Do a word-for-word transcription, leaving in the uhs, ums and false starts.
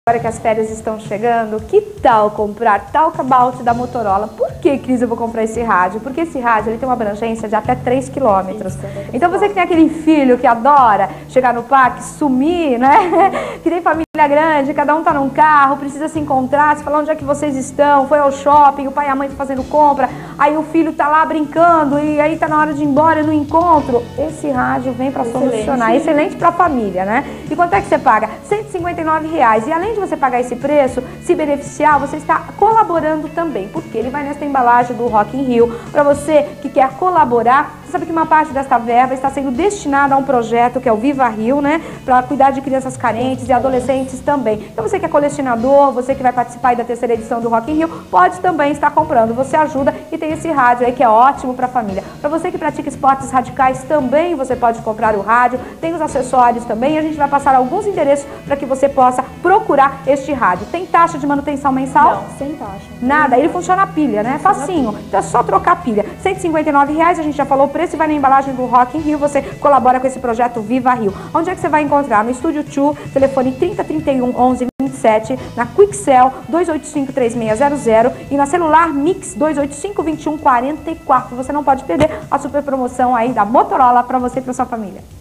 Agora que as férias estão chegando, que tal comprar Talkabout da Motorola? Por que, Cris, eu vou comprar esse rádio? Porque esse rádio ele tem uma abrangência de até três quilômetros. Então você que tem aquele filho que adora chegar no parque, sumir, né? Que tem família grande, cada um tá num carro, precisa se encontrar, se falar onde é que vocês estão, foi ao shopping, o pai e a mãe estão fazendo compra, aí o filho tá lá brincando e aí tá na hora de ir embora no encontro. Esse rádio vem para solucionar, excelente para a família, né? E quanto é que você paga? cento e cinquenta e nove reais. E além de você pagar esse preço, se beneficiar, você está colaborando também, porque ele vai nessa embalagem do Rock in Rio. Para você que quer colaborar, você sabe que uma parte desta verba está sendo destinada a um projeto que é o Viva Rio, né? Para cuidar de crianças carentes e adolescentes também. Então você que é colecionador, você que vai participar da terceira edição do Rock in Rio, pode também estar comprando. Você ajuda e tem esse rádio aí que é ótimo para a família. Para você que pratica esportes radicais também, você pode comprar o rádio, tem os acessórios também, e a gente vai passar alguns endereços para que você possa procurar este rádio. Tem taxa de manutenção mensal? Não, sem taxa. Nada, ele funciona a pilha, né? Facinho. Então é só trocar a pilha. cento e cinquenta e nove reais, a gente já falou o preço, e vai na embalagem do Rock in Rio, você colabora com esse projeto Viva Rio. Onde é que você vai encontrar? No Estúdio dois, telefone trinta, trinta e um, onze, vinte e sete, na Quixel dois oito cinco, três seis zero zero e na Celular Mix dois oito cinco, vinte e um, quarenta e quatro. Você não pode perder a super promoção aí da Motorola para você e para sua família.